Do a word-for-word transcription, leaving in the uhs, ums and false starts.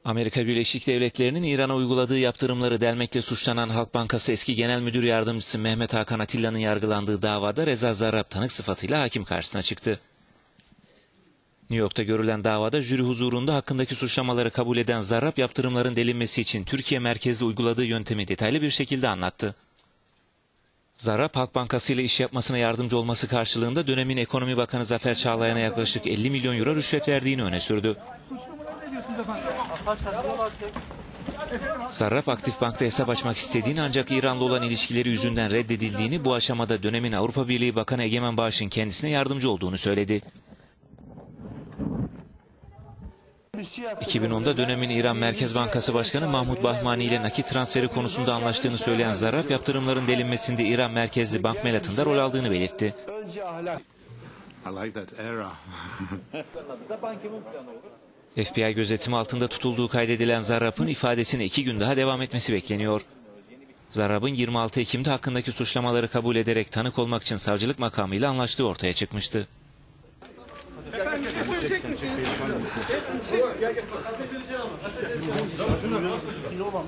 Amerika Birleşik Devletleri'nin İran'a uyguladığı yaptırımları delmekle suçlanan Halk Bankası eski genel müdür yardımcısı Mehmet Hakan Atilla'nın yargılandığı davada Reza Zarrab tanık sıfatıyla hakim karşısına çıktı. New York'ta görülen davada jüri huzurunda hakkındaki suçlamaları kabul eden Zarrab yaptırımların delinmesi için Türkiye merkezli uyguladığı yöntemi detaylı bir şekilde anlattı. Zarrab, Halk Bankası ile iş yapmasına yardımcı olması karşılığında dönemin Ekonomi Bakanı Zafer Çağlayan'a yaklaşık elli milyon euro rüşvet verdiğini öne sürdü. Zarrab, Aktif Bank'ta hesap açmak istediğini ancak İran'la olan ilişkileri yüzünden reddedildiğini, bu aşamada dönemin Avrupa Birliği Bakanı Egemen Bağış'ın kendisine yardımcı olduğunu söyledi. iki bin onda dönemin İran Merkez Bankası Başkanı Mahmud Bahmani ile nakit transferi konusunda anlaştığını söyleyen Zarrab, yaptırımların delinmesinde İran merkezli Bank Melat'ın da rol aldığını belirtti. F B I gözetimi altında tutulduğu kaydedilen Zarrab'ın ifadesine iki gün daha devam etmesi bekleniyor. Zarrab'ın yirmi altı Ekim'de hakkındaki suçlamaları kabul ederek tanık olmak için savcılık makamıyla anlaştığı ortaya çıkmıştı. Efendim bir şey söyleyecek misiniz?